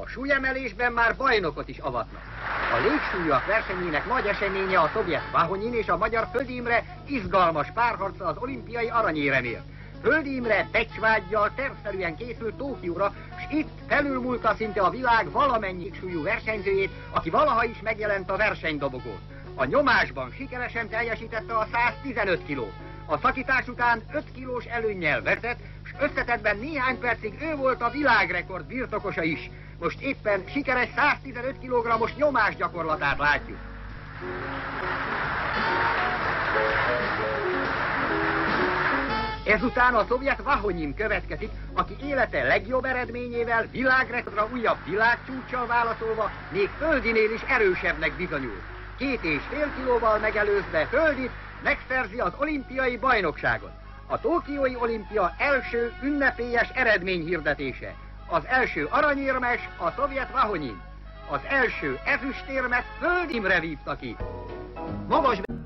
súlyemelésben már bajnokot is avatnak. A légsúlyúak versenyének nagy eseménye a szovjet Vahonyin és a magyar Földi Imre izgalmas párharca az olimpiai aranyéremért. Földi Imre becsvággyal tervszerűen készült Tokióra, s itt felülmúlta szinte a világ valamennyi súlyú versenyzőjét, aki valaha is megjelent a versenydobogón. A nyomásban sikeresen teljesítette a 115 kilót. A szakítás után 5 kilós előnnyel vezet, s összetettben néhány percig ő volt a világrekord birtokosa is. Most éppen sikeres 115 kg-os nyomásgyakorlatát látjuk. Ezután a szovjet Vahonyin következik, aki élete legjobb eredményével világrekordra újabb világcsúccsal válaszolva még Földinél is erősebbnek bizonyul. 2,5 kilóval megelőzve Földit megszerzi az olimpiai bajnokságot. A tokiói olimpia első ünnepélyes eredményhirdetése. Az első aranyérmes a szovjet Vahonyin. Az első ezüstérmet Földi Imre vívta ki. Magas